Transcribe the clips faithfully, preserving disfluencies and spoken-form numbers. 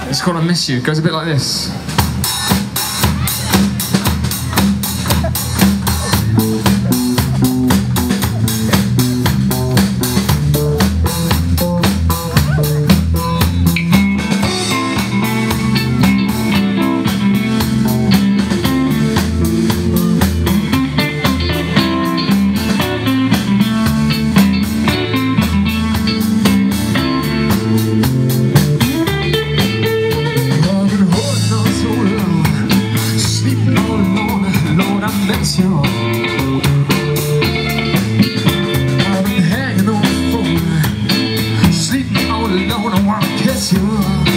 It's called I Miss You. It goes a bit like this. I've been hanging on the phone, sleeping all alone. I wanna kiss you.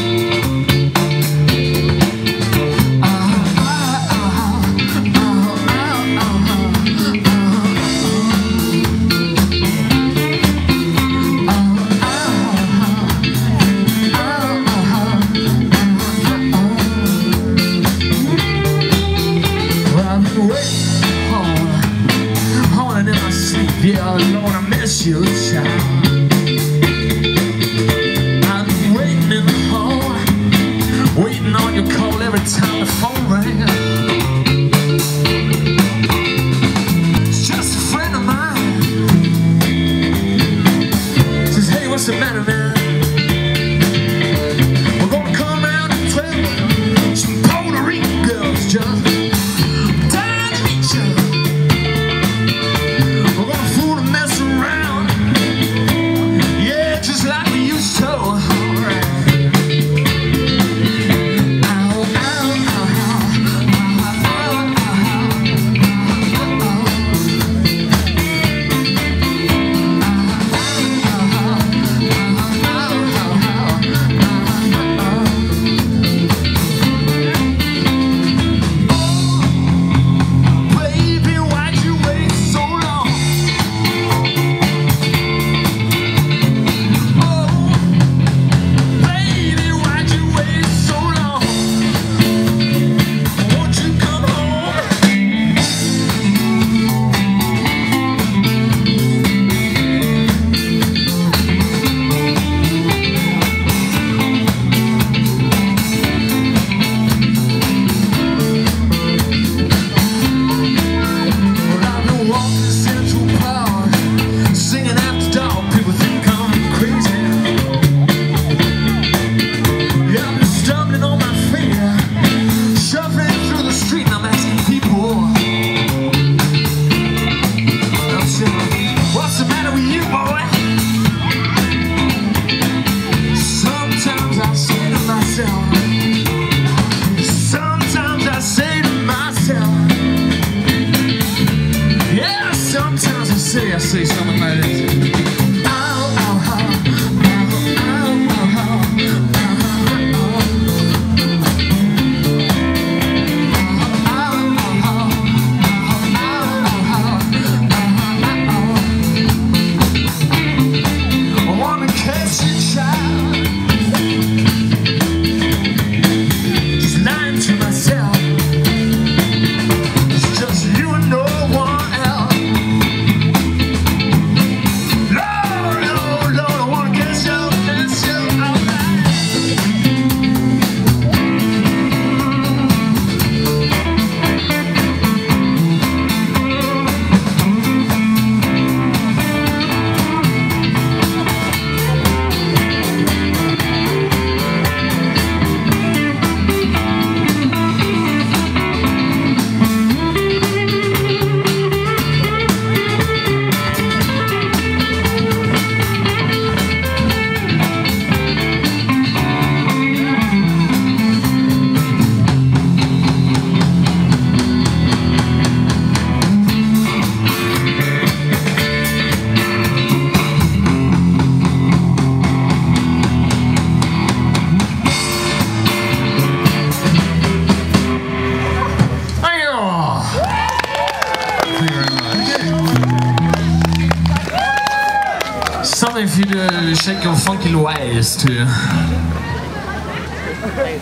Yeah, Lord, I miss you, child. I've been waiting in the hall, waiting on your call every time the phone rang. It's just a friend of mine. Says, hey, what's the matter, man? We're gonna come around and twelve. Some Puerto Rican girls just dying to meet you. Sometimes I say to myself, yeah, sometimes I say, I say something like this. Something for you to shake your funky little ass to.